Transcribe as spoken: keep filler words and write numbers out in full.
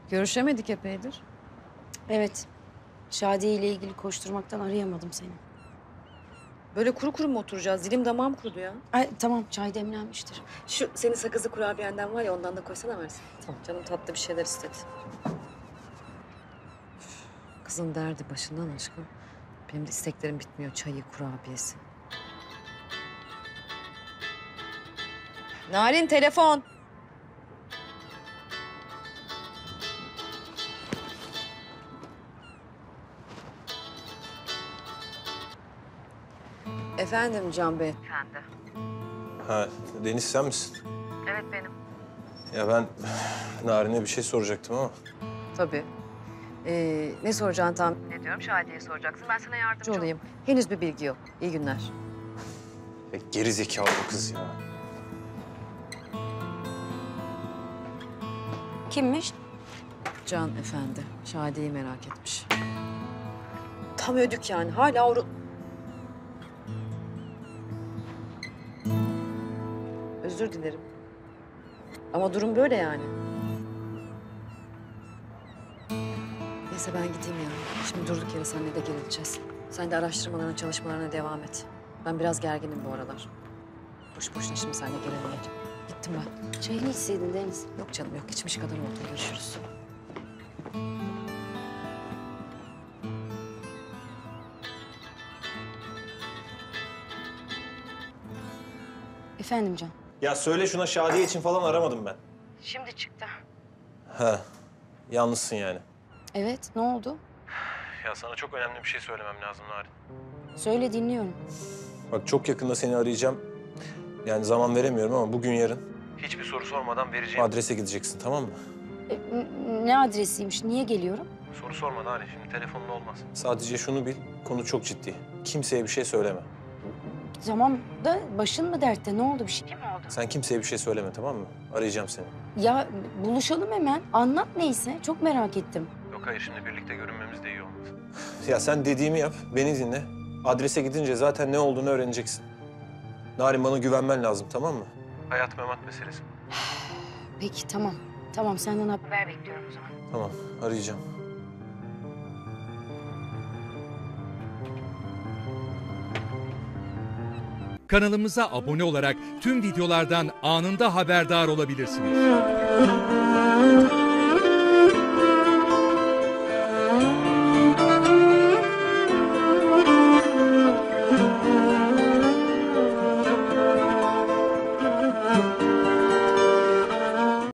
Görüşemedik epeydir. Evet. Şadiye ile ilgili koşturmaktan arayamadım seni. Böyle kuru kuru mu oturacağız? Dilim damağım kurudu ya. Ay tamam, çay demlenmiştir. Şu senin sakızlı kurabiyenden var ya, ondan da koysana versin. Tamam, canım tatlı bir şeyler istedi. Kızın derdi başından aşkım. Benim de isteklerim bitmiyor. Çayı, kurabiyesi. Narin, telefon. Efendim Can Bey. Efendim. Ha, Deniz sen misin? Evet benim. Ya ben Narin'e bir şey soracaktım ama. Tabii. Ee, ne soracağını tahmin ediyorum. Şadiye'ye soracaksın. Ben sana yardımcı olayım. Henüz bir bilgi yok. İyi günler. Ya geri zekalı bu kız ya. Kimmiş? Can Efendi. Şadiye'yi merak etmiş. Tam ödük yani. Hala oru... Özür dilerim. Ama durum böyle yani. Neyse ben gideyim ya. Şimdi durduk yere seninle de gerileceğiz. Sen de araştırmalarına, çalışmalarına devam et. Ben biraz gerginim bu aralar. Boş boşuna şimdi seninle gerilmeyeceğim. Gittim ben. Çayını içseydin Deniz. Yok canım yok. İçmiş kadar oldu. Görüşürüz. Efendim Can. Ya söyle şuna, Şadiye için falan aramadım ben. Şimdi çıktı. Ha, yalnızsın yani. Evet, ne oldu? Ya sana çok önemli bir şey söylemem lazım Narin. Söyle, dinliyorum. Bak çok yakında seni arayacağım. Yani zaman veremiyorum ama bugün yarın. Hiçbir soru sormadan vereceğim adrese gideceksin, tamam mı? E, n- ne adresiymiş, niye geliyorum? Soru sorma Narin, şimdi telefonun olmaz. Sadece şunu bil, konu çok ciddi. Kimseye bir şey söyleme. Tamam da başın mı dertte, ne oldu, bir şey mi oldu? Sen kimseye bir şey söyleme, tamam mı? Arayacağım seni. Ya buluşalım hemen, anlat neyse, çok merak ettim. Yok hayır, şimdi birlikte görünmemiz de iyi olmaz. Ya sen dediğimi yap, beni dinle. Adrese gidince zaten ne olduğunu öğreneceksin. Narin, bana güvenmen lazım, tamam mı? Hayat memat meselesi. Peki, tamam. Tamam, senden haber bekliyorum o zaman. Tamam, arayacağım. Kanalımıza abone olarak tüm videolardan anında haberdar olabilirsiniz.